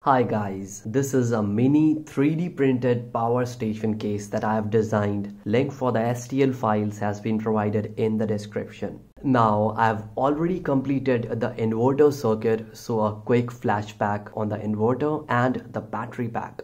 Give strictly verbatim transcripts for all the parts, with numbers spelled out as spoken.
Hi guys, this is a mini three D printed power station case that I have designed. Link for the S T L files has been provided in the description. Now I have already completed the inverter circuit, so a quick flashback on the inverter and the battery pack.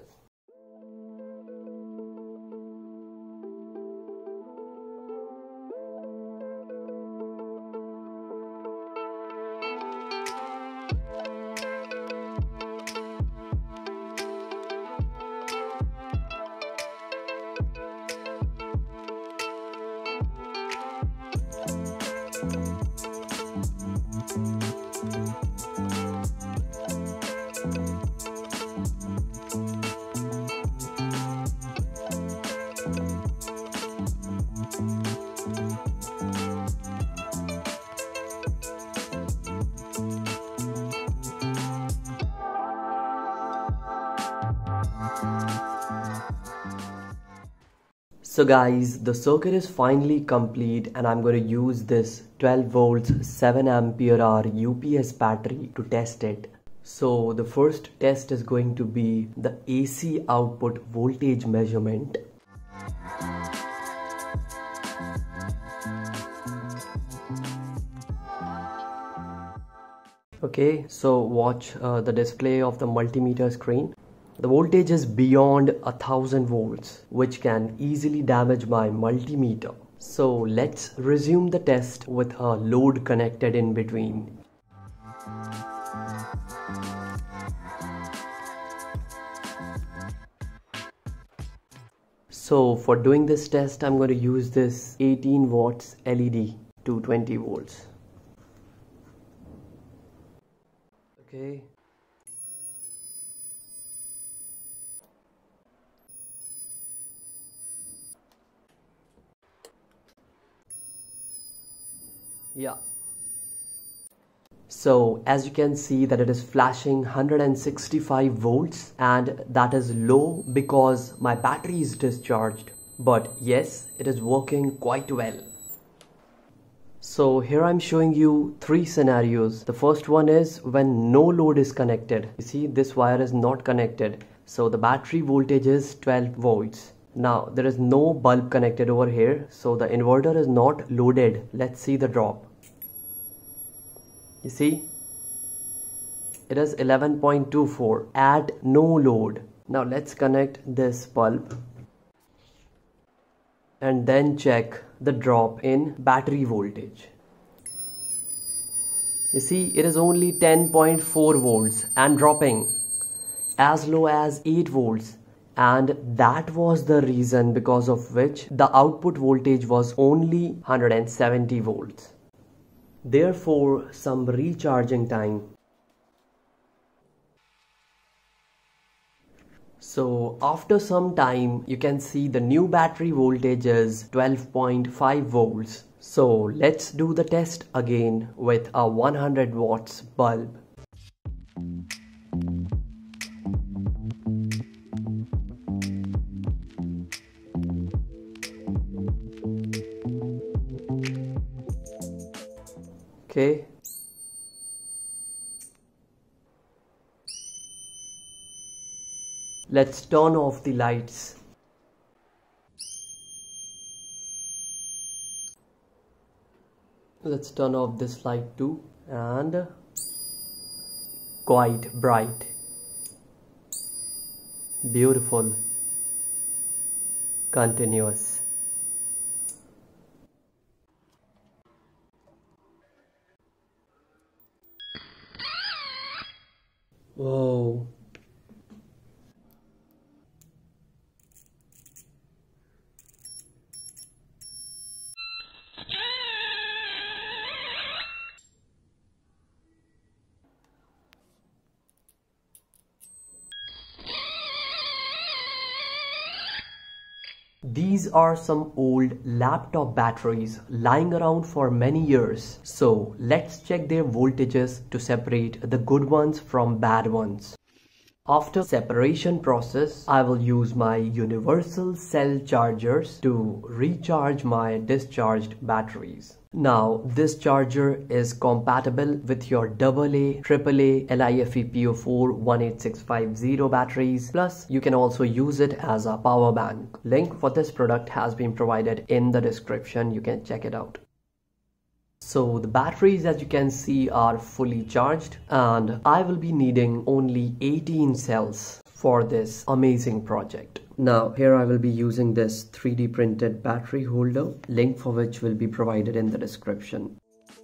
So guys, the circuit is finally complete and I'm going to use this twelve volts seven ampere hour U P S battery to test it. So the first test is going to be the A C output voltage measurement. Okay, so watch uh, the display of the multimeter screen. The voltage is beyond a thousand volts, which can easily damage my multimeter. So let's resume the test with a load connected in between. So for doing this test, I'm going to use this eighteen watts L E D to twenty volts. Okay. Yeah. So as you can see that it is flashing one hundred sixty-five volts, and that is low because my battery is discharged. But yes, it is working quite well. So here I'm showing you three scenarios. The first one is when no load is connected. You see, this wire is not connected. So the battery voltage is twelve volts. Now there is no bulb connected over here, so the inverter is not loaded. Let's see the drop. You see, it is eleven point two four at no load. Now let's connect this bulb and then check the drop in battery voltage. You see, it is only ten point four volts and dropping as low as eight volts. And that was the reason because of which the output voltage was only one hundred seventy volts. Therefore, some recharging time. So after some time, you can see the new battery voltage is twelve point five volts. So let's do the test again with a one hundred watts bulb. Okay. Let's turn off the lights. Let's turn off this light too, and quite bright. Beautiful. Continuous. Whoa. These are some old laptop batteries lying around for many years. So let's check their voltages to separate the good ones from bad ones. After separation process, I will use my universal cell chargers to recharge my discharged batteries. Now, this charger is compatible with your double A, triple A, L I F E P O four one eight six five zero batteries. Plus, you can also use it as a power bank. Link for this product has been provided in the description. You can check it out. So the batteries, as you can see, are fully charged, and I will be needing only eighteen cells for this amazing project. Now here I will be using this three D printed battery holder, link for which will be provided in the description.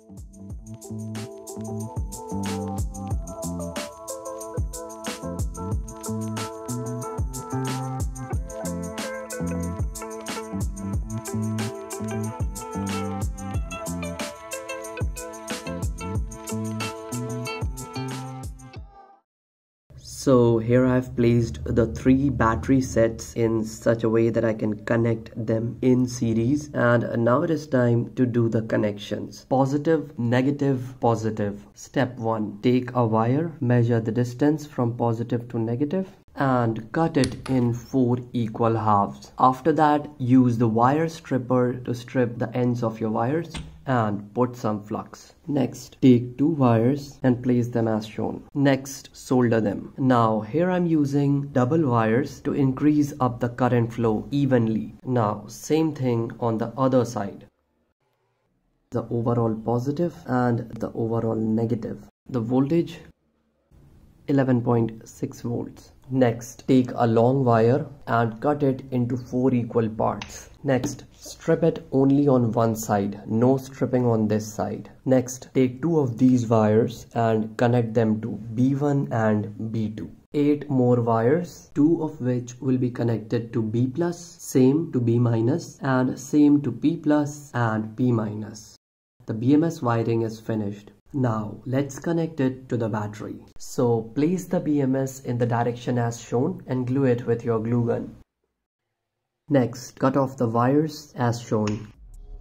So here I've placed the three battery sets in such a way that I can connect them in series, and now it is time to do the connections. Positive, negative, positive. Step one. Take a wire, measure the distance from positive to negative and cut it in four equal halves. After that, use the wire stripper to strip the ends of your wires and put some flux. Next, take two wires and place them as shown. Next, solder them. Now here I'm using double wires to increase up the current flow evenly. Now same thing on the other side. The overall positive and the overall negative. The voltage eleven point six volts. Next, take a long wire and cut it into four equal parts. Next, strip it only on one side, no stripping on this side. Next, take two of these wires and connect them to B one and B two. Eight more wires, two of which will be connected to B plus, same to B minus, and same to P plus and P minus. The B M S wiring is finished. Now let's connect it to the battery. So place the B M S in the direction as shown and glue it with your glue gun. Next, cut off the wires as shown.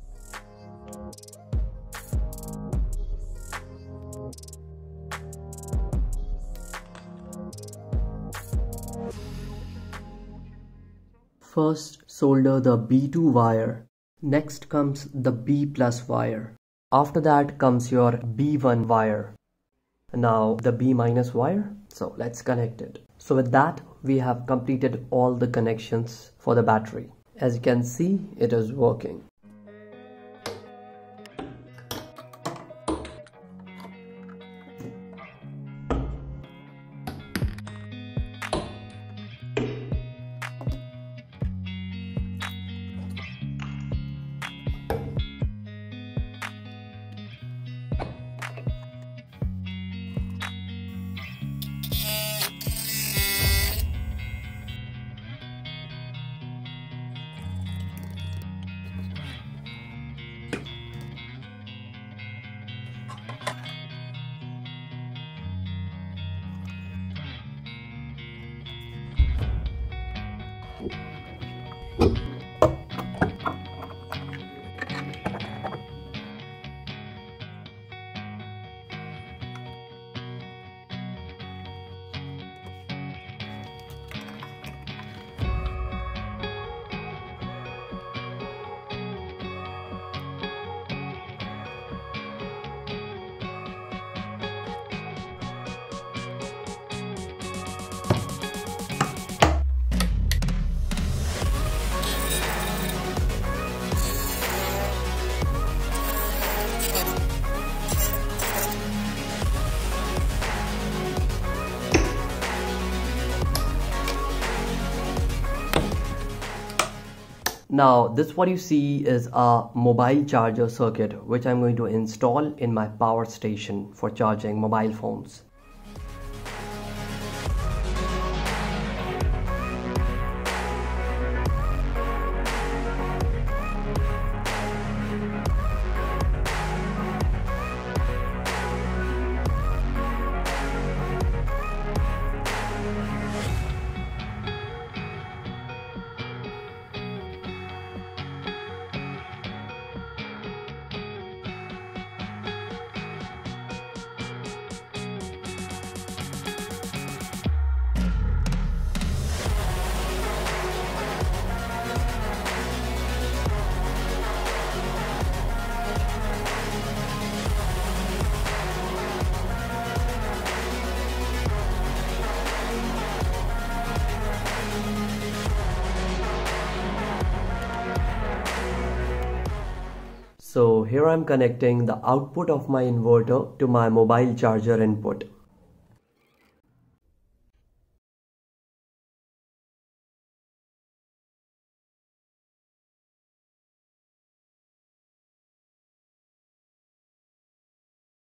First, solder the B two wire. Next comes the B plus wire. After that comes your B one wire. Now the B minus wire. So let's connect it. So with that, we have completed all the connections for the battery. As you can see, it is working. Now this what you see is a mobile charger circuit which I'm going to install in my power station for charging mobile phones. So here I'm connecting the output of my inverter to my mobile charger input.